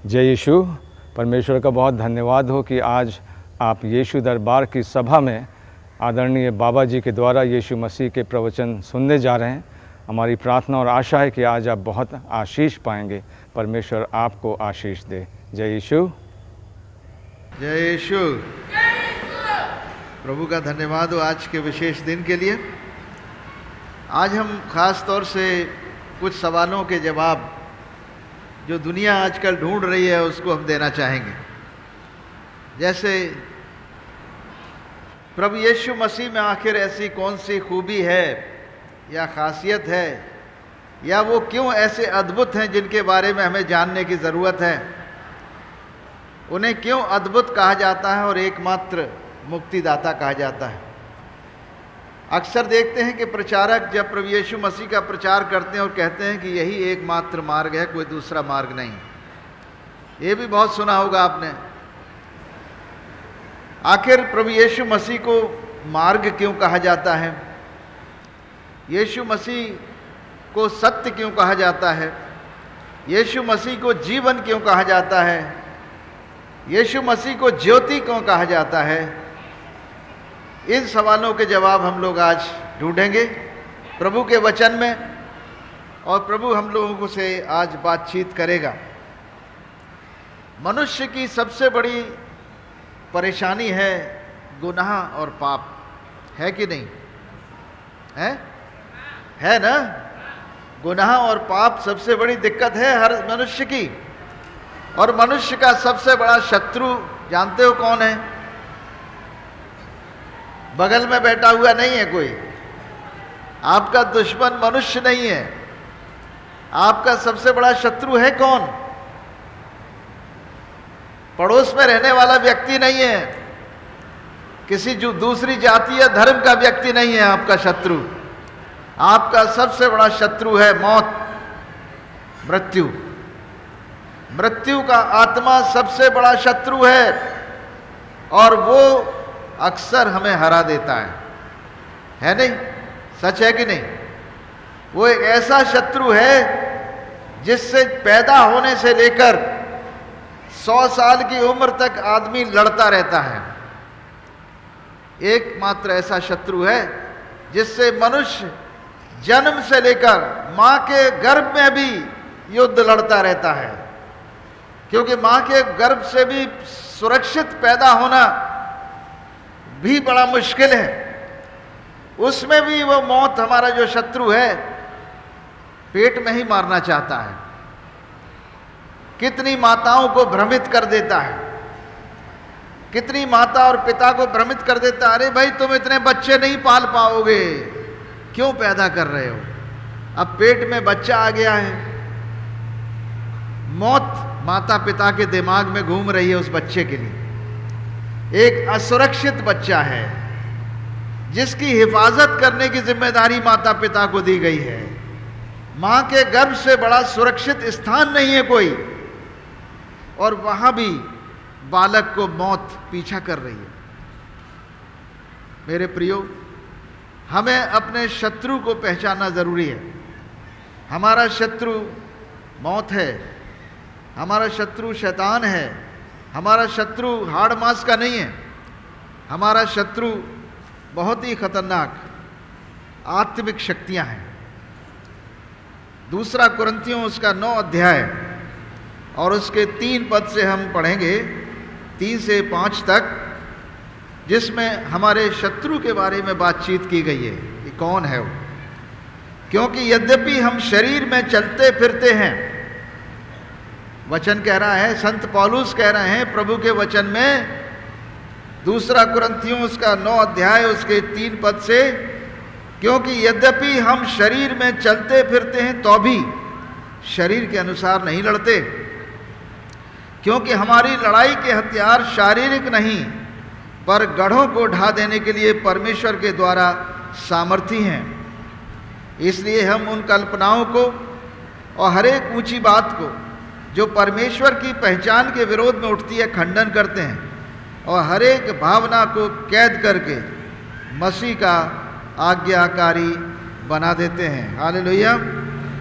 जय यीशु। परमेश्वर का बहुत धन्यवाद हो कि आज आप यीशु दरबार की सभा में आदरणीय बाबा जी के द्वारा यीशु मसीह के प्रवचन सुनने जा रहे हैं। हमारी प्रार्थना और आशा है कि आज आप बहुत आशीष पाएंगे। परमेश्वर आपको आशीष दे। जय यीशु। जय यीशु। प्रभु का धन्यवाद हो आज के विशेष दिन के लिए। आज हम खास तौर से कुछ सवालों के जवाब जो दुनिया आजकल ढूंढ रही है उसको हम देना चाहेंगे। जैसे प्रभु यीशु मसीह में आखिर ऐसी कौन सी खूबी है या खासियत है, या वो क्यों ऐसे अद्भुत हैं जिनके बारे में हमें जानने की ज़रूरत है। उन्हें क्यों अद्भुत कहा जाता है और एकमात्र मुक्तिदाता कहा जाता है। अक्सर देखते हैं कि प्रचारक जब प्रभु यीशु मसीह का प्रचार करते हैं और कहते हैं कि यही एकमात्र मार्ग है, कोई दूसरा मार्ग नहीं। ये भी बहुत सुना होगा आपने। आखिर प्रभु यीशु मसीह को मार्ग क्यों कहा जाता है? यीशु मसीह को सत्य क्यों कहा जाता है? यीशु मसीह को जीवन क्यों कहा जाता है? यीशु मसीह को ज्योति क्यों कहा जाता है? इन सवालों के जवाब हम लोग आज ढूंढेंगे प्रभु के वचन में, और प्रभु हम लोगों से आज बातचीत करेगा। मनुष्य की सबसे बड़ी परेशानी है गुनाह और पाप, है कि नहीं? है ना? गुनाह और पाप सबसे बड़ी दिक्कत है हर मनुष्य की। और मनुष्य का सबसे बड़ा शत्रु जानते हो कौन है? बगल में बैठा हुआ नहीं है कोई। आपका दुश्मन मनुष्य नहीं है। आपका सबसे बड़ा शत्रु है कौन? पड़ोस में रहने वाला व्यक्ति नहीं है। किसी जो दूसरी जाति या धर्म का व्यक्ति नहीं है आपका शत्रु। आपका सबसे बड़ा शत्रु है मौत, मृत्यु। मृत्यु का आत्मा सबसे बड़ा शत्रु है, और वो अक्सर हमें हरा देता है नहीं? सच है कि नहीं? वो एक ऐसा शत्रु है जिससे पैदा होने से लेकर 100 साल की उम्र तक आदमी लड़ता रहता है। एकमात्र ऐसा शत्रु है जिससे मनुष्य जन्म से लेकर मां के गर्भ में भी युद्ध लड़ता रहता है, क्योंकि मां के गर्भ से भी सुरक्षित पैदा होना भी बड़ा मुश्किल है। उसमें भी वो मौत, हमारा जो शत्रु है, पेट में ही मारना चाहता है। कितनी माताओं को भ्रमित कर देता है। कितनी माता और पिता को भ्रमित कर देता है, अरे भाई तुम इतने बच्चे नहीं पाल पाओगे, क्यों पैदा कर रहे हो? अब पेट में बच्चा आ गया है। मौत माता पिता के दिमाग में घूम रही है उस बच्चे के लिए। एक असुरक्षित बच्चा है जिसकी हिफाजत करने की जिम्मेदारी माता पिता को दी गई है। मां के गर्भ से बड़ा सुरक्षित स्थान नहीं है कोई, और वहां भी बालक को मौत पीछा कर रही है। मेरे प्रियो, हमें अपने शत्रु को पहचानना जरूरी है। हमारा शत्रु मौत है, हमारा शत्रु शैतान है, हमारा शत्रु हाड़ मांस का नहीं है। हमारा शत्रु बहुत ही खतरनाक आत्मिक शक्तियां हैं। दूसरा कुरिन्थियों उसका 9 अध्याय और उसके 3 पद से हम पढ़ेंगे, 3 से 5 तक, जिसमें हमारे शत्रु के बारे में बातचीत की गई है कि कौन है वो। क्योंकि यद्यपि हम शरीर में चलते फिरते हैं, वचन कह रहा है, संत पौलुस कह रहे हैं प्रभु के वचन में, दूसरा कुरिन्थियों उसका 9 अध्याय उसके 3 पद से, क्योंकि यद्यपि हम शरीर में चलते फिरते हैं तो भी शरीर के अनुसार नहीं लड़ते, क्योंकि हमारी लड़ाई के हथियार शारीरिक नहीं पर गढ़ों को ढा देने के लिए परमेश्वर के द्वारा सामर्थी हैं। इसलिए हम उन कल्पनाओं को और हर एक ऊंची बात को जो परमेश्वर की पहचान के विरोध में उठती है खंडन करते हैं, और हर एक भावना को कैद करके मसीह का आज्ञाकारी बना देते हैं। हालेलुया।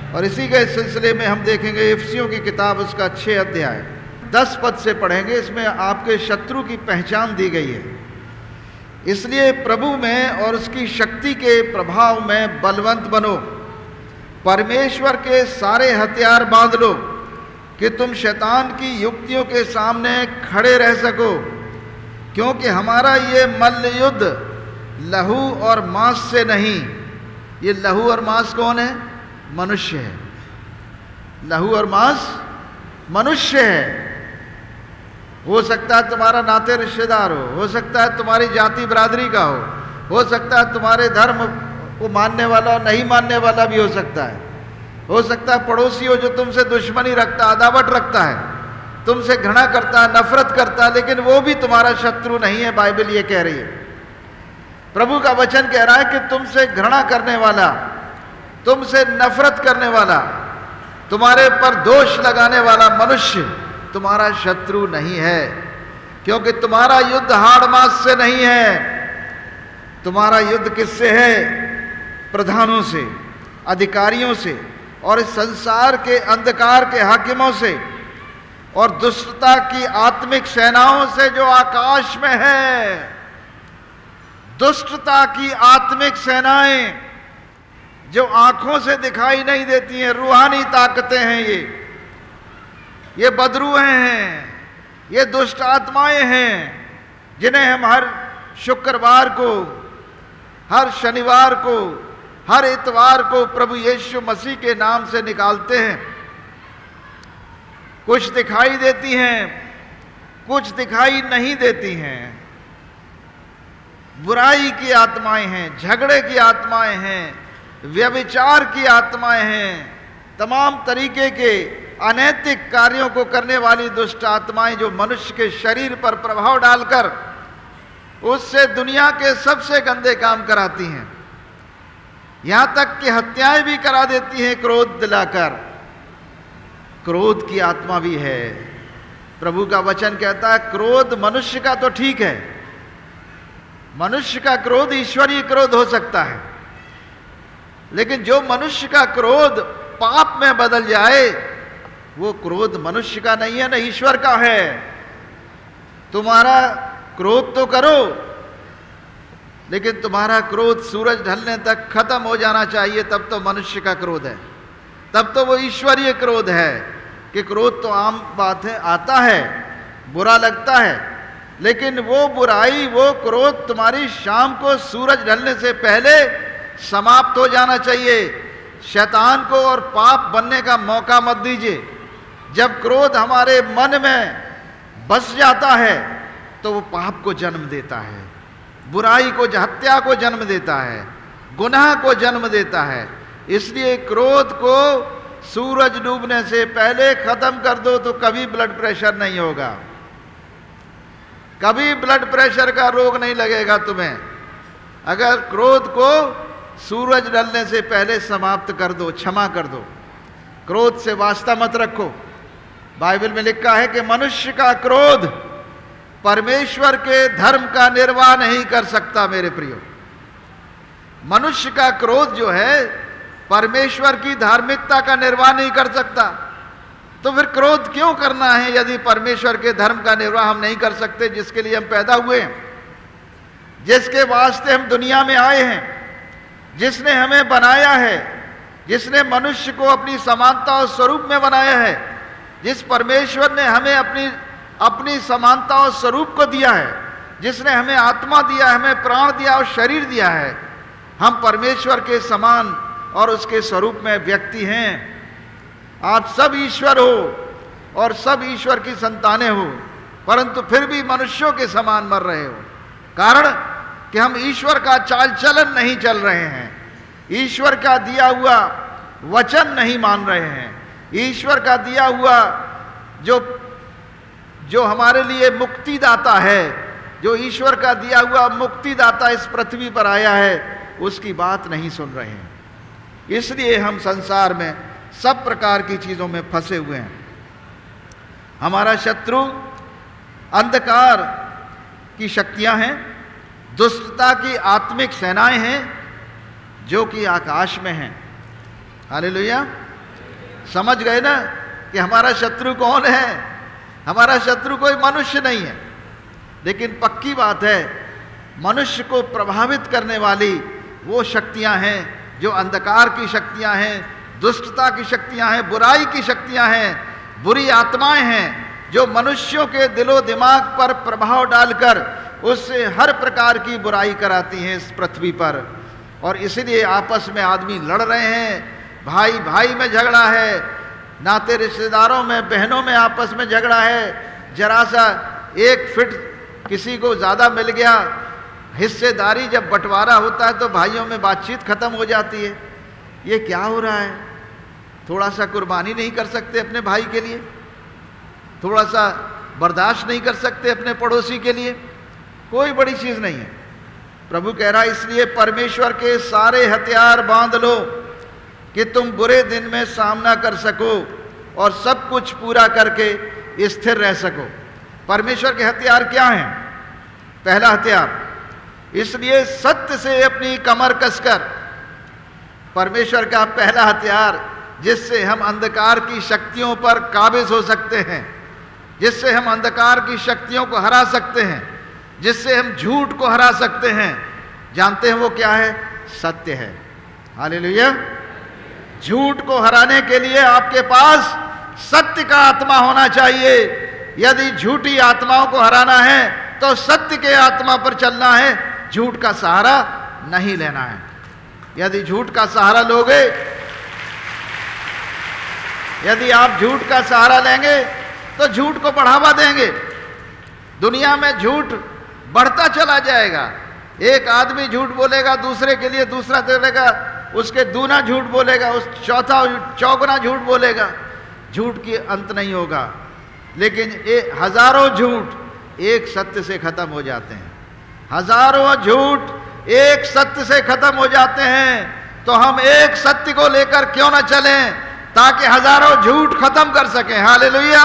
और इसी के सिलसिले में हम देखेंगे इफिसियों की किताब उसका 6 अध्याय 10 पद से पढ़ेंगे। इसमें आपके शत्रु की पहचान दी गई है। इसलिए प्रभु में और उसकी शक्ति के प्रभाव में बलवंत बनो, परमेश्वर के सारे हथियार बांध लो कि तुम शैतान की युक्तियों के सामने खड़े रह सको, क्योंकि हमारा ये मल्ल युद्ध लहू और मांस से नहीं। ये लहू और मांस कौन है? मनुष्य है। लहू और मांस मनुष्य है। हो सकता है तुम्हारा नाते रिश्तेदार हो सकता है तुम्हारी जाति बिरादरी का हो सकता है तुम्हारे धर्म को मानने वाला और नहीं मानने वाला भी हो सकता है पड़ोसी हो जो तुमसे दुश्मनी रखता, अदावत रखता है, तुमसे घृणा करता है, नफरत करता है, लेकिन वो भी तुम्हारा शत्रु नहीं है। बाइबल ये कह रही है, प्रभु का वचन कह रहा है कि तुमसे घृणा करने वाला, तुमसे नफरत करने वाला, तुम्हारे पर दोष लगाने वाला मनुष्य तुम्हारा शत्रु नहीं है, क्योंकि तुम्हारा युद्ध हाड़ मांस से नहीं है। तुम्हारा युद्ध किससे है? प्रधानों से, अधिकारियों से और इस संसार के अंधकार के हाकिमों से और दुष्टता की आत्मिक सेनाओं से जो आकाश में है। दुष्टता की आत्मिक सेनाएं जो आंखों से दिखाई नहीं देती हैं, रूहानी ताकतें हैं, ये बदरूहें हैं, ये दुष्ट आत्माएं हैं, जिन्हें हम हर शुक्रवार को, हर शनिवार को, हर इतवार को प्रभु यीशु मसीह के नाम से निकालते हैं। कुछ दिखाई देती हैं, कुछ दिखाई नहीं देती हैं। बुराई की आत्माएं हैं, झगड़े की आत्माएं हैं, व्यभिचार की आत्माएं हैं, तमाम तरीके के अनैतिक कार्यों को करने वाली दुष्ट आत्माएं जो मनुष्य के शरीर पर प्रभाव डालकर उससे दुनिया के सबसे गंदे काम कराती हैं, यहां तक कि हत्याएं भी करा देती हैं क्रोध दिलाकर। क्रोध की आत्मा भी है। प्रभु का वचन कहता है क्रोध मनुष्य का तो ठीक है, मनुष्य का क्रोध ईश्वरीय क्रोध हो सकता है, लेकिन जो मनुष्य का क्रोध पाप में बदल जाए वो क्रोध मनुष्य का नहीं है, न ईश्वर का है। तुम्हारा क्रोध तो करो, लेकिन तुम्हारा क्रोध सूरज ढलने तक खत्म हो जाना चाहिए, तब तो मनुष्य का क्रोध है, तब तो वो ईश्वरीय क्रोध है। कि क्रोध तो आम बात है, आता है, बुरा लगता है, लेकिन वो बुराई, वो क्रोध तुम्हारी शाम को सूरज ढलने से पहले समाप्त हो जाना चाहिए। शैतान को और पाप बनने का मौका मत दीजिए। जब क्रोध हमारे मन में बस जाता है तो वो पाप को जन्म देता है, बुराई को, हत्या को जन्म देता है, गुनाह को जन्म देता है। इसलिए क्रोध को सूरज डूबने से पहले खत्म कर दो तो कभी ब्लड प्रेशर नहीं होगा, कभी ब्लड प्रेशर का रोग नहीं लगेगा तुम्हें। अगर क्रोध को सूरज ढलने से पहले समाप्त कर दो, क्षमा कर दो, क्रोध से वास्ता मत रखो। बाइबल में लिखा है कि मनुष्य का क्रोध परमेश्वर के धर्म का निर्वाह नहीं कर सकता। मेरे प्रियो, मनुष्य का क्रोध जो है परमेश्वर की धार्मिकता का निर्वाह नहीं कर सकता। तो फिर क्रोध क्यों करना है यदि परमेश्वर के धर्म का निर्वाह हम नहीं कर सकते, जिसके लिए हम पैदा हुए हैं, जिसके वास्ते हम दुनिया में आए हैं, जिसने हमें बनाया है, जिसने मनुष्य को अपनी समानता और स्वरूप में बनाया है, जिस परमेश्वर ने हमें अपनी समानता और स्वरूप को दिया है, जिसने हमें आत्मा दिया, हमें प्राण दिया और शरीर दिया है। हम परमेश्वर के समान और उसके स्वरूप में व्यक्ति हैं। आप सब ईश्वर हो और सब ईश्वर की संतानें हो, परंतु फिर भी मनुष्यों के समान मर रहे हो। कारण कि हम ईश्वर का चाल चलन नहीं चल रहे हैं, ईश्वर का दिया हुआ वचन नहीं मान रहे हैं, ईश्वर का दिया हुआ जो हमारे लिए मुक्तिदाता है, जो ईश्वर का दिया हुआ मुक्तिदाता इस पृथ्वी पर आया है, उसकी बात नहीं सुन रहे हैं। इसलिए हम संसार में सब प्रकार की चीजों में फंसे हुए हैं। हमारा शत्रु अंधकार की शक्तियां हैं, दुष्टता की आत्मिक सेनाएं हैं जो कि आकाश में हैं। हालेलुया। समझ गए ना कि हमारा शत्रु कौन है? हमारा शत्रु कोई मनुष्य नहीं है, लेकिन पक्की बात है मनुष्य को प्रभावित करने वाली वो शक्तियां हैं जो अंधकार की शक्तियां हैं, दुष्टता की शक्तियां हैं, बुराई की शक्तियां हैं, बुरी आत्माएं हैं जो मनुष्यों के दिलो दिमाग पर प्रभाव डालकर उससे हर प्रकार की बुराई कराती हैं इस पृथ्वी पर। और इसलिए आपस में आदमी लड़ रहे हैं, भाई भाई में झगड़ा है, नाते रिश्तेदारों में, बहनों में आपस में झगड़ा है। जरा सा एक फिट किसी को ज़्यादा मिल गया, हिस्सेदारी जब बंटवारा होता है तो भाइयों में बातचीत खत्म हो जाती है। ये क्या हो रहा है? थोड़ा सा कुर्बानी नहीं कर सकते अपने भाई के लिए? थोड़ा सा बर्दाश्त नहीं कर सकते अपने पड़ोसी के लिए? कोई बड़ी चीज़ नहीं है। प्रभु कह रहा है इसलिए परमेश्वर के सारे हथियार बांध लो कि तुम बुरे दिन में सामना कर सको और सब कुछ पूरा करके स्थिर रह सको। परमेश्वर के हथियार क्या हैं? पहला हथियार, इसलिए सत्य से अपनी कमर कसकर, परमेश्वर का पहला हथियार जिससे हम अंधकार की शक्तियों पर काबिज हो सकते हैं, जिससे हम अंधकार की शक्तियों को हरा सकते हैं, जिससे हम झूठ को हरा सकते हैं, जानते हैं वो क्या है? सत्य है। हालेलुया। झूठ को हराने के लिए आपके पास सत्य का आत्मा होना चाहिए। यदि झूठी आत्माओं को हराना है तो सत्य के आत्मा पर चलना है, झूठ का सहारा नहीं लेना है। यदि झूठ का सहारा लोगे, यदि आप झूठ का सहारा लेंगे तो झूठ को बढ़ावा देंगे। दुनिया में झूठ बढ़ता चला जाएगा। एक आदमी झूठ बोलेगा दूसरे के लिए, दूसरा बोलेगा उसके दूना झूठ बोलेगा, उस चौथा चौगुना झूठ बोलेगा। झूठ की अंत नहीं होगा। लेकिन हजारों झूठ एक सत्य से खत्म हो जाते हैं। हजारों झूठ एक सत्य से खत्म हो जाते हैं। तो हम एक सत्य को लेकर क्यों ना चलें ताकि हजारों झूठ खत्म कर सकें। हालेलुया।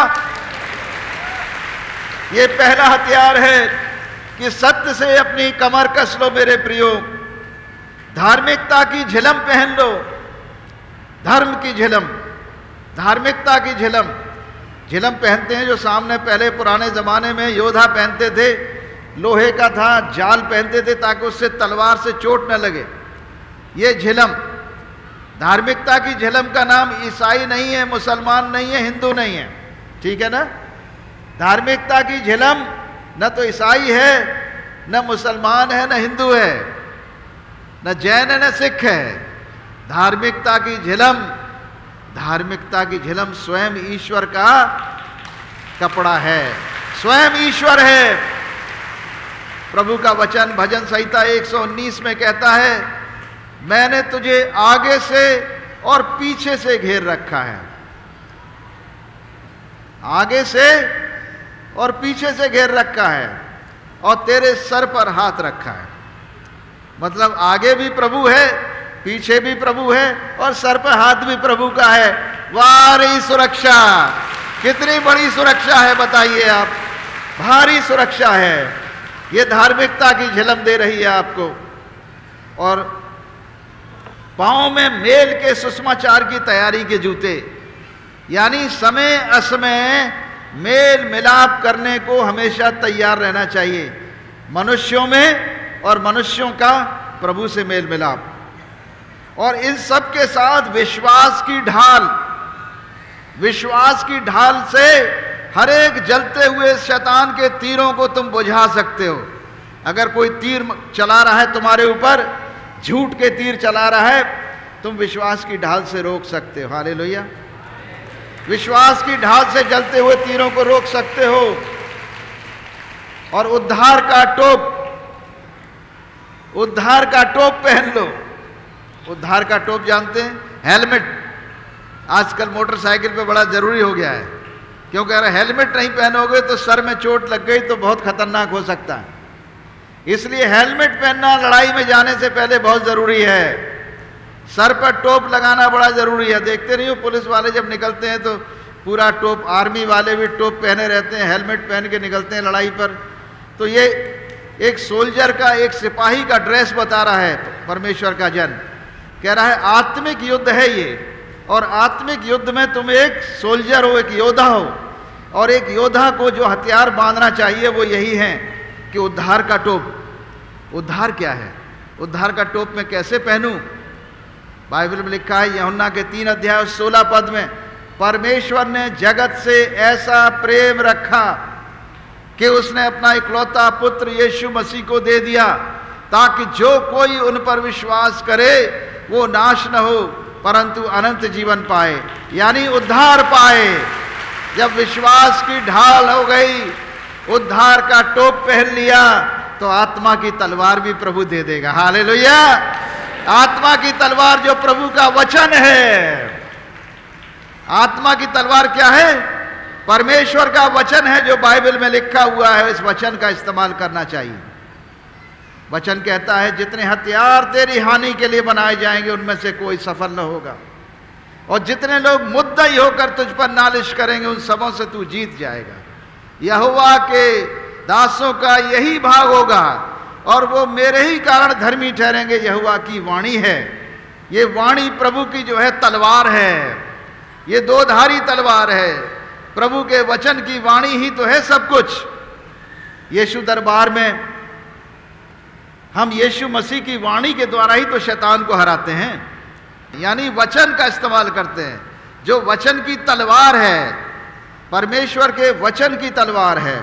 ये पहला हथियार है कि सत्य से अपनी कमर कस लो मेरे प्रियो। धार्मिकता की झिलम पहन लो, धर्म की झिलम, धार्मिकता की झिलम। झिलम पहनते हैं जो सामने पहले पुराने जमाने में योद्धा पहनते थे, लोहे का था, जाल पहनते थे ताकि उससे तलवार से चोट न लगे। ये झिलम, धार्मिकता की झिलम का नाम ईसाई नहीं है, मुसलमान नहीं है, हिंदू नहीं है, ठीक है ना। धार्मिकता की झिलम न तो ईसाई है, न मुसलमान है, न हिंदू है, न जैन है, न सिख है। धार्मिकता की झिलम, धार्मिकता की झिलम स्वयं ईश्वर का कपड़ा है, स्वयं ईश्वर है। प्रभु का वचन भजन संहिता 119 में कहता है, मैंने तुझे आगे से और पीछे से घेर रखा है। आगे से और पीछे से घेर रखा है और तेरे सर पर हाथ रखा है। मतलब आगे भी प्रभु है, पीछे भी प्रभु है और सर पर हाथ भी प्रभु का है। भारी सुरक्षा, कितनी बड़ी सुरक्षा है बताइए आप। भारी सुरक्षा है। ये धार्मिकता की झिलम दे रही है आपको। और पांव में मेल के सुषमाचार की तैयारी के जूते, यानी समय असमय मेल मिलाप करने को हमेशा तैयार रहना चाहिए। मनुष्यों में और मनुष्यों का प्रभु से मेल मिलाप। और इन सब के साथ विश्वास की ढाल, विश्वास की ढाल से हर एक जलते हुए शैतान के तीरों को तुम बुझा सकते हो। अगर कोई तीर चला रहा है तुम्हारे ऊपर, झूठ के तीर चला रहा है, तुम विश्वास की ढाल से रोक सकते हो। हालेलुया। विश्वास की ढाल से जलते हुए तीरों को रोक सकते हो। और उद्धार का टोप, उद्धार का टोप पहन लो। उद्धार का टोप जानते हैं? हेलमेट आजकल मोटरसाइकिल पे बड़ा जरूरी हो गया है, क्योंकि अगर हेलमेट नहीं पहनोगे तो सर में चोट लग गई तो बहुत खतरनाक हो सकता है। इसलिए हेलमेट पहनना लड़ाई में जाने से पहले बहुत जरूरी है। सर पर टोप लगाना बड़ा जरूरी है। देखते नहीं हो पुलिस वाले जब निकलते हैं तो पूरा टोप, आर्मी वाले भी टोप पहने रहते हैं, हेलमेट पहन के निकलते हैं लड़ाई पर। तो ये एक सोल्जर का, एक सिपाही का ड्रेस बता रहा है परमेश्वर का जन। कह रहा है आत्मिक युद्ध है ये। और आत्मिक युद्ध में तुम एक सोल्जर हो, एक योद्धा हो। और एक योद्धा को जो हथियार बांधना चाहिए वो यही है कि उद्धार का टोप। उद्धार क्या है? उद्धार का टोप मैं कैसे पहनूं? बाइबल में लिखा है यूहन्ना के 3 अध्याय 16 पद में, परमेश्वर ने जगत से ऐसा प्रेम रखा कि उसने अपना इकलौता पुत्र यीशु मसीह को दे दिया, ताकि जो कोई उन पर विश्वास करे वो नाश न हो परंतु अनंत जीवन पाए, यानी उद्धार पाए। जब विश्वास की ढाल हो गई, उद्धार का टोप पहन लिया, तो आत्मा की तलवार भी प्रभु दे देगा। हालेलुया! आत्मा की तलवार जो प्रभु का वचन है। आत्मा की तलवार क्या है? परमेश्वर का वचन है जो बाइबल में लिखा हुआ है। इस वचन का इस्तेमाल करना चाहिए। वचन कहता है जितने हथियार तेरी हानि के लिए बनाए जाएंगे उनमें से कोई सफल न होगा, और जितने लोग मुद्दई होकर तुझ पर नालिश करेंगे उन सबों से तू जीत जाएगा। यहोवा के दासों का यही भाग होगा और वो मेरे ही कारण धर्मी ठहरेंगे। यहोवा की वाणी है। ये वाणी प्रभु की जो है तलवार है, ये दोधारी तलवार है। प्रभु के वचन की वाणी ही तो है सब कुछ। यीशु दरबार में हम यीशु मसीह की वाणी के द्वारा ही तो शैतान को हराते हैं, यानी वचन का इस्तेमाल करते हैं, जो वचन की तलवार है, परमेश्वर के वचन की तलवार है।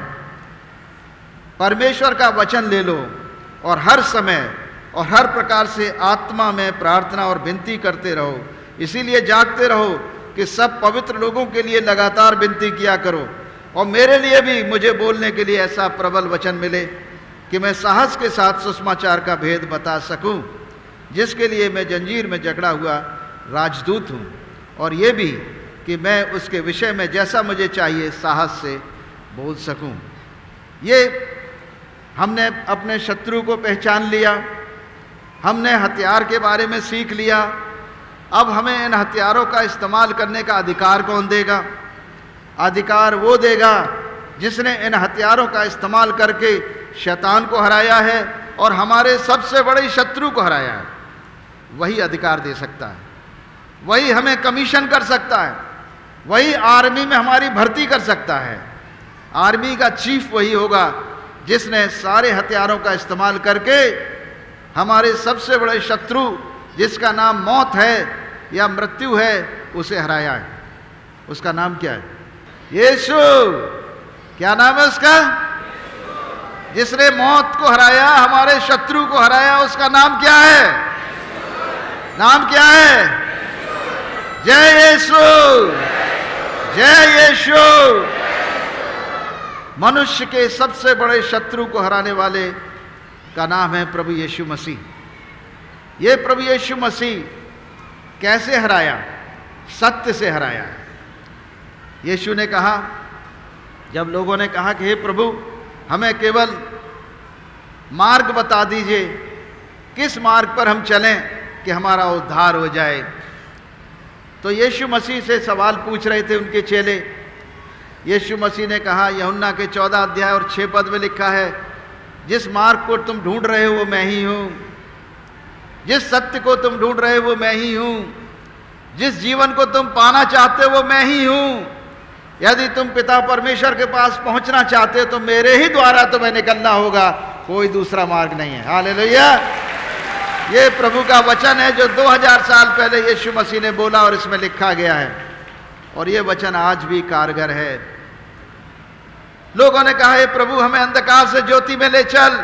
परमेश्वर का वचन ले लो और हर समय और हर प्रकार से आत्मा में प्रार्थना और विनती करते रहो। इसीलिए जागते रहो कि सब पवित्र लोगों के लिए लगातार विनती किया करो, और मेरे लिए भी मुझे बोलने के लिए ऐसा प्रबल वचन मिले कि मैं साहस के साथ सुसमाचार का भेद बता सकूं, जिसके लिए मैं जंजीर में जकड़ा हुआ राजदूत हूं, और ये भी कि मैं उसके विषय में जैसा मुझे चाहिए साहस से बोल सकूं। ये हमने अपने शत्रु को पहचान लिया, हमने हथियार के बारे में सीख लिया। अब हमें इन हथियारों का इस्तेमाल करने का अधिकार कौन देगा? अधिकार वो देगा जिसने इन हथियारों का इस्तेमाल करके शैतान को हराया है और हमारे सबसे बड़े शत्रु को हराया है। वही अधिकार दे सकता है, वही हमें कमीशन कर सकता है, वही आर्मी में हमारी भर्ती कर सकता है। आर्मी का चीफ वही होगा जिसने सारे हथियारों का इस्तेमाल करके हमारे सबसे बड़े शत्रु, जिसका नाम मौत है या मृत्यु है, उसे हराया है। उसका नाम क्या है? यीशु। क्या नाम है उसका? जिसने मौत को हराया, हमारे शत्रु को हराया, उसका नाम क्या है? नाम क्या है? जय यीशु, जय यीशु। मनुष्य के सबसे बड़े शत्रु को हराने वाले का नाम है प्रभु यीशु मसीह। ये प्रभु यीशु मसीह कैसे हराया? सत्य से हराया। यीशु ने कहा, जब लोगों ने कहा कि हे प्रभु हमें केवल मार्ग बता दीजिए, किस मार्ग पर हम चलें कि हमारा उद्धार हो जाए, तो यीशु मसीह से सवाल पूछ रहे थे उनके चेले। यीशु मसीह ने कहा, यूहन्ना के 14 अध्याय और 6 पद में लिखा है, जिस मार्ग को तुम ढूंढ रहे हो वो मैं ही हूं, जिस सत्य को तुम ढूंढ रहे हो वो मैं ही हूं, जिस जीवन को तुम पाना चाहते हो वो मैं ही हूं। यदि तुम पिता परमेश्वर के पास पहुंचना चाहते हो तो मेरे ही द्वारा तुम्हें निकलना होगा, कोई दूसरा मार्ग नहीं है। हालेलुया। ये प्रभु का वचन है जो 2000 साल पहले यीशु मसीह ने बोला और इसमें लिखा गया है, और ये वचन आज भी कारगर है। लोगों ने कहा, हे प्रभु हमें अंधकार से ज्योति में ले चल,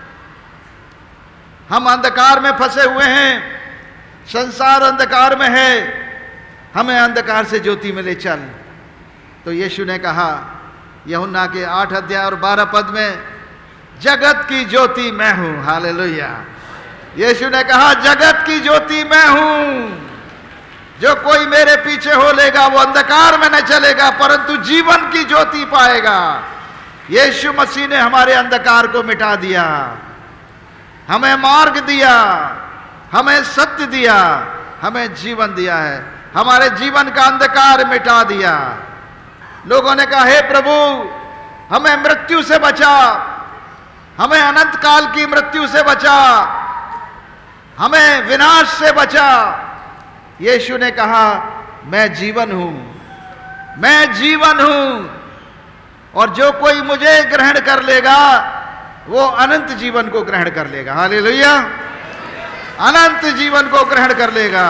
हम अंधकार में फंसे हुए हैं, संसार अंधकार में है, हमें अंधकार से ज्योति में ले चल। तो यीशु ने कहा यूहन्ना के 8 अध्याय और 12 पद में, जगत की ज्योति मैं हूं। हालेलुया। यीशु ने कहा जगत की ज्योति मैं हूं, जो कोई मेरे पीछे हो लेगा वो अंधकार में न चलेगा परंतु जीवन की ज्योति पाएगा। यीशु मसीह ने हमारे अंधकार को मिटा दिया, हमें मार्ग दिया, हमें सत्य दिया, हमें जीवन दिया है, हमारे जीवन का अंधकार मिटा दिया। लोगों ने कहा, हे प्रभु हमें मृत्यु से बचा, हमें अनंत काल की मृत्यु से बचा, हमें विनाश से बचा। यीशु ने कहा मैं जीवन हूं, मैं जीवन हूं, और जो कोई मुझे ग्रहण कर लेगा वो अनंत जीवन को ग्रहण कर लेगा। हालेलुया, अनंत जीवन को ग्रहण कर लेगा।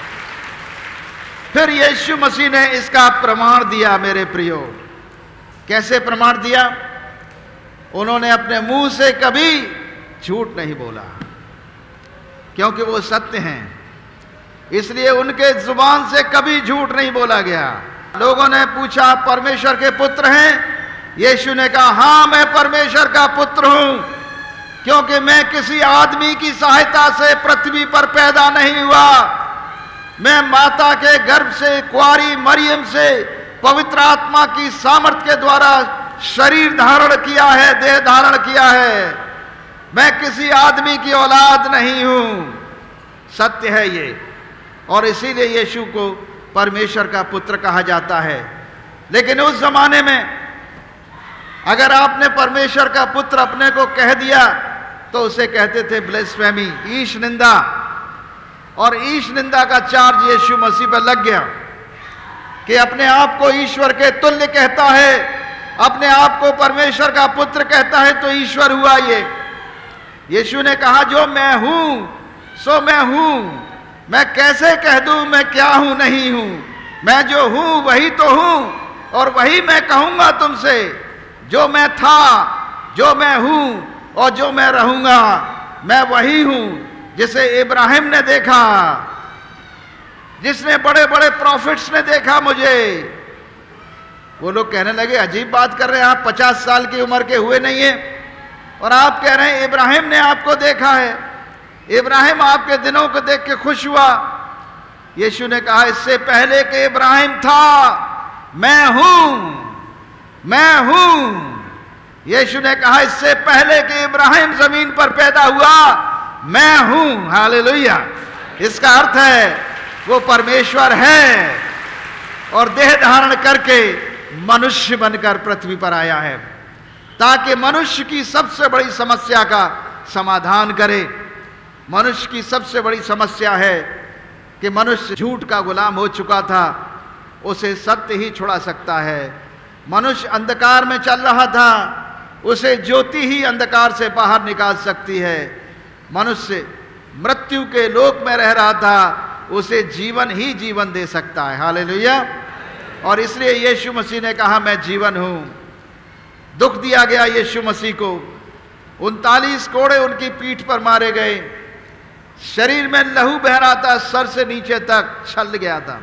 फिर यीशु मसीह ने इसका प्रमाण दिया मेरे प्रियो। कैसे प्रमाण दिया? उन्होंने अपने मुंह से कभी झूठ नहीं बोला, क्योंकि वो सत्य हैं, इसलिए उनके जुबान से कभी झूठ नहीं बोला गया। लोगों ने पूछा, आप परमेश्वर के पुत्र हैं? यीशु ने कहा, हां, मैं परमेश्वर का पुत्र हूं, क्योंकि मैं किसी आदमी की सहायता से पृथ्वी पर पैदा नहीं हुआ। मैं माता के गर्भ से, कुंवारी मरियम से, पवित्र आत्मा की सामर्थ्य के द्वारा शरीर धारण किया है, देह धारण किया है। मैं किसी आदमी की औलाद नहीं हूं। सत्य है ये, और इसीलिए यीशु को परमेश्वर का पुत्र कहा जाता है। लेकिन उस जमाने में अगर आपने परमेश्वर का पुत्र अपने को कह दिया तो उसे कहते थे ब्लेस्फेमी, ईश निंदा, और ईश निंदा का चार्ज यीशु मसीह पर लग गया कि अपने आप को ईश्वर के तुल्य कहता है, अपने आप को परमेश्वर का पुत्र कहता है तो ईश्वर हुआ ये। यीशु ने कहा, जो मैं हूं सो मैं हूं, मैं कैसे कह दूं मैं क्या हूं नहीं हूं? मैं जो हूं वही तो हूं, और वही मैं कहूंगा तुमसे। जो मैं था, जो मैं हूं और जो मैं रहूंगा, मैं वही हूं जिसे इब्राहिम ने देखा, जिसने बड़े बड़े प्रॉफिट्स ने देखा मुझे। वो लोग कहने लगे, अजीब बात कर रहे हैं, आप 50 साल की उम्र के हुए नहीं है और आप कह रहे हैं इब्राहिम ने आपको देखा है, इब्राहिम आपके दिनों को देख के खुश हुआ। यीशु ने कहा, इससे पहले कि इब्राहिम था मैं हूं, मैं हूं। यीशु ने कहा, इससे पहले कि इब्राहिम जमीन पर पैदा हुआ मैं हूं। हालेलुया। इसका अर्थ है वो परमेश्वर है और देह धारण करके मनुष्य बनकर पृथ्वी पर आया है, ताकि मनुष्य की सबसे बड़ी समस्या का समाधान करे। मनुष्य की सबसे बड़ी समस्या है कि मनुष्य झूठ का गुलाम हो चुका था, उसे सत्य ही छुड़ा सकता है। मनुष्य अंधकार में चल रहा था, उसे ज्योति ही अंधकार से बाहर निकाल सकती है। मनुष्य मृत्यु के लोक में रह रहा था, उसे जीवन ही जीवन दे सकता है। हालेलुया। और इसलिए यीशु मसीह ने कहा, मैं जीवन हूं। दुख दिया गया यीशु मसीह को, 39 कोड़े उनकी पीठ पर मारे गए, शरीर में लहू बह रहा था, सर से नीचे तक छल गया था,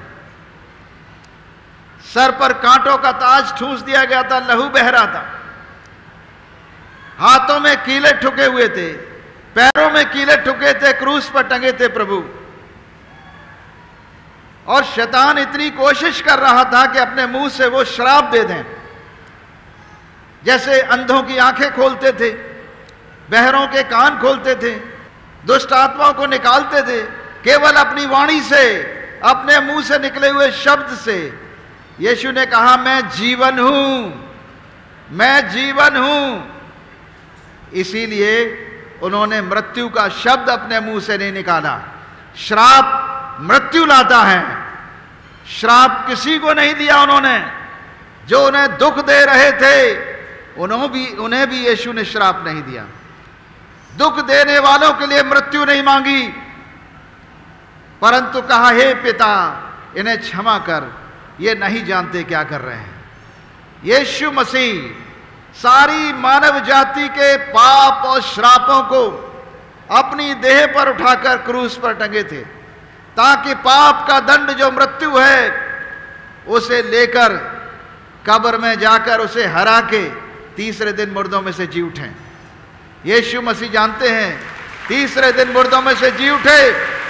सर पर कांटों का ताज ठूंस दिया गया था, लहू बह रहा था, हाथों में कीले ठुके हुए थे, पैरों में कीले ठुके थे, क्रूस पर टंगे थे प्रभु। और शैतान इतनी कोशिश कर रहा था कि अपने मुंह से वो श्राप दे दें, जैसे अंधों की आंखें खोलते थे, बहरों के कान खोलते थे, दुष्ट आत्माओं को निकालते थे, केवल अपनी वाणी से, अपने मुंह से निकले हुए शब्द से। यीशु ने कहा, मैं जीवन हूं, मैं जीवन हूं। इसीलिए उन्होंने मृत्यु का शब्द अपने मुंह से नहीं निकाला। श्राप मृत्यु लाता है, श्राप किसी को नहीं दिया उन्होंने। जो उन्हें दुख दे रहे थे उन्हें भी यीशु ने श्राप नहीं दिया। दुख देने वालों के लिए मृत्यु नहीं मांगी, परंतु कहा, हे पिता इन्हें क्षमा कर, ये नहीं जानते क्या कर रहे हैं। यीशु मसीह सारी मानव जाति के पाप और श्रापों को अपनी देह पर उठाकर क्रूस पर टंगे थे, ताकि पाप का दंड जो मृत्यु है उसे लेकर कब्र में जाकर उसे हरा के तीसरे दिन मुर्दों में से जी उठे। यीशु मसीह जानते हैं तीसरे दिन मुर्दों में से जी उठे,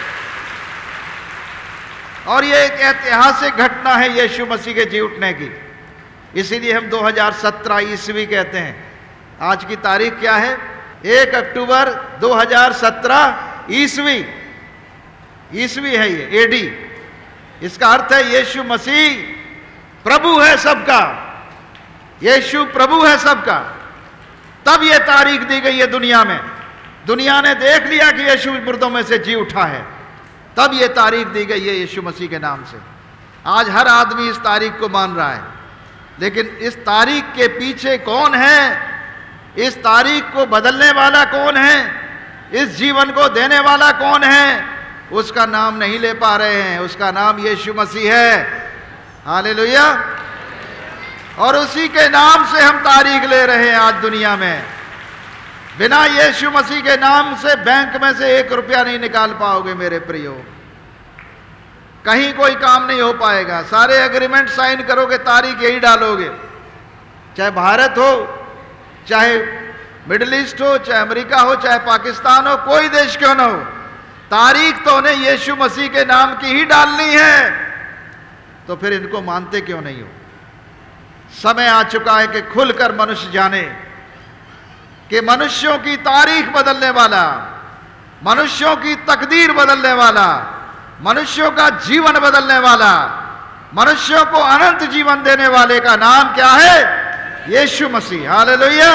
और ये एक ऐतिहासिक घटना है यीशु मसीह के जी उठने की। इसीलिए हम 2017 ईस्वी कहते हैं। आज की तारीख क्या है? 1 अक्टूबर 2017 ईस्वी। ईस्वी है ये, एडी। इसका अर्थ है यीशु मसीह प्रभु है सबका, यीशु प्रभु है सबका। तब ये तारीख दी गई है दुनिया में। दुनिया ने देख लिया कि यीशु मुर्दों में से जी उठा है, तब ये तारीख दी गई है यीशु मसीह के नाम से। आज हर आदमी इस तारीख को मान रहा है, लेकिन इस तारीख के पीछे कौन है, इस तारीख को बदलने वाला कौन है, इस जीवन को देने वाला कौन है, उसका नाम नहीं ले पा रहे हैं। उसका नाम यीशु मसीह है। हालेलुया। और उसी के नाम से हम तारीख ले रहे हैं आज दुनिया में। बिना यीशु मसीह के नाम से बैंक में से 1 रुपया नहीं निकाल पाओगे मेरे प्रियो। कहीं कोई काम नहीं हो पाएगा। सारे एग्रीमेंट साइन करोगे, तारीख यही डालोगे। चाहे भारत हो, चाहे मिडिल ईस्ट हो, चाहे अमेरिका हो, चाहे पाकिस्तान हो, कोई देश क्यों ना हो, तारीख तो उन्हें यीशु मसीह के नाम की ही डालनी है। तो फिर इनको मानते क्यों नहीं हो? समय आ चुका है कि खुलकर मनुष्य जाने कि मनुष्यों की तारीख बदलने वाला, मनुष्यों की तकदीर बदलने वाला, मनुष्यों का जीवन बदलने वाला, मनुष्यों को अनंत जीवन देने वाले का नाम क्या है? यीशु मसीह। हालेलुया।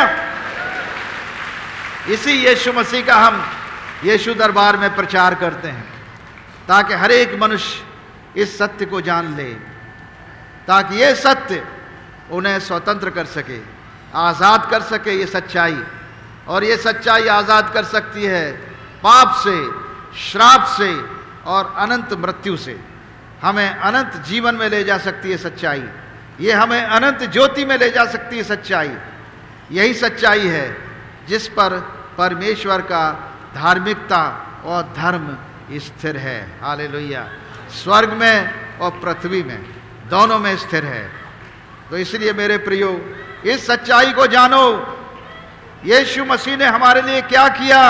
इसी यीशु मसीह का हम यीशु दरबार में प्रचार करते हैं, ताकि हर एक मनुष्य इस सत्य को जान ले, ताकि ये सत्य उन्हें स्वतंत्र कर सके, आज़ाद कर सके। ये सच्चाई, और ये सच्चाई आज़ाद कर सकती है पाप से, श्राप से और अनंत मृत्यु से। हमें अनंत जीवन में ले जा सकती है सच्चाई। ये हमें अनंत ज्योति में ले जा सकती है सच्चाई। यही सच्चाई है जिस पर परमेश्वर का धार्मिकता और धर्म स्थिर है। हालेलुया। स्वर्ग में और पृथ्वी में, दोनों में स्थिर है। तो इसलिए मेरे प्रियो, इस सच्चाई को जानो। यीशु मसीह ने हमारे लिए क्या किया?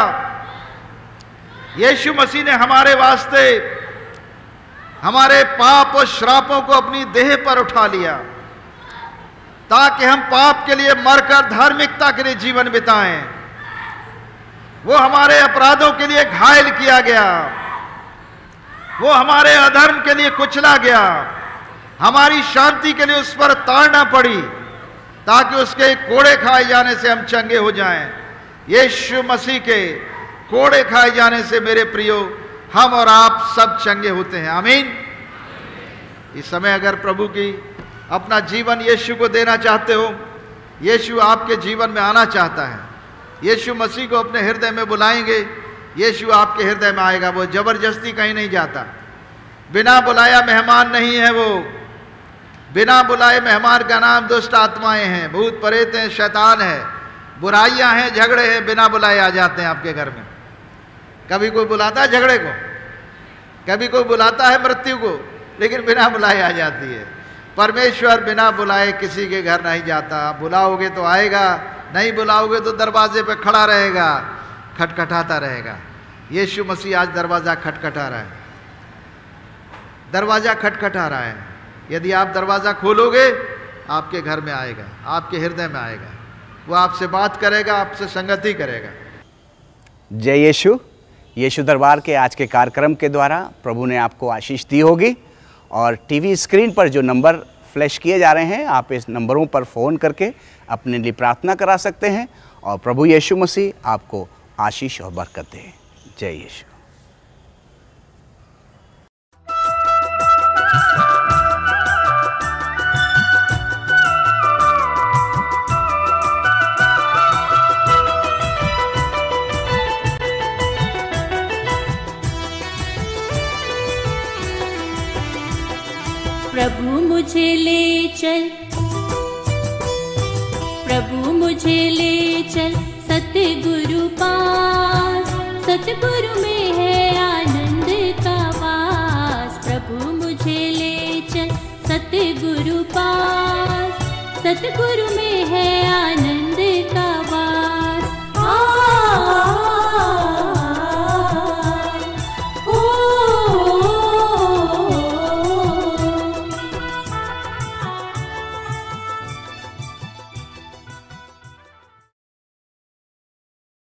यीशु मसीह ने हमारे वास्ते हमारे पाप और श्रापों को अपनी देह पर उठा लिया, ताकि हम पाप के लिए मरकर धार्मिकता के लिए जीवन बिताएं। वो हमारे अपराधों के लिए घायल किया गया, वो हमारे अधर्म के लिए कुचला गया, हमारी शांति के लिए उस पर ताड़ना पड़ी, ताकि उसके कोड़े खाए जाने से हम चंगे हो जाएं। यीशु मसीह के कोड़े खाए जाने से मेरे प्रियो हम और आप सब चंगे होते हैं। आमीन। इस समय अगर प्रभु की अपना जीवन यीशु को देना चाहते हो, यीशु आपके जीवन में आना चाहता है, यीशु मसीह को अपने हृदय में बुलाएंगे, यीशु आपके हृदय में आएगा। वो जबरदस्ती कहीं नहीं जाता। बिना बुलाया मेहमान नहीं है वो। बिना बुलाए मेहमान का नाम दुष्ट आत्माएं हैं, भूत प्रेत हैं, शैतान है, बुराइयां हैं, झगड़े हैं। बिना बुलाए आ जाते हैं आपके घर में। कभी कोई बुलाता है झगड़े को, कभी कोई बुलाता है मृत्यु को, लेकिन बिना बुलाए आ जाती है। परमेश्वर बिना बुलाए किसी के घर नहीं जाता। बुलाओगे तो आएगा, नहीं बुलाओगे तो दरवाजे पे खड़ा रहेगा, खटखटाता रहेगा। यीशु मसीह आज दरवाज़ा खटखटा रहा है, दरवाज़ा खटखटा रहा है। यदि आप दरवाज़ा खोलोगे, आपके घर में आएगा, आपके हृदय में आएगा, वो आपसे बात करेगा, आपसे संगति करेगा। जय यीशु। यीशु दरबार के आज के कार्यक्रम के द्वारा प्रभु ने आपको आशीष दी होगी, और टीवी स्क्रीन पर जो नंबर फ्लैश किए जा रहे हैं, आप इस नंबरों पर फ़ोन करके अपने लिए प्रार्थना करा सकते हैं, और प्रभु यीशु मसीह आपको आशीष और बरकत दे। जय यीशु। प्रभु मुझे ले चल, प्रभु मुझे ले चल सतगुरु पास, सतगुरु में है आनंद का वास। प्रभु मुझे ले चल सतगुरु पास, सतगुरु में है आनंद का वास।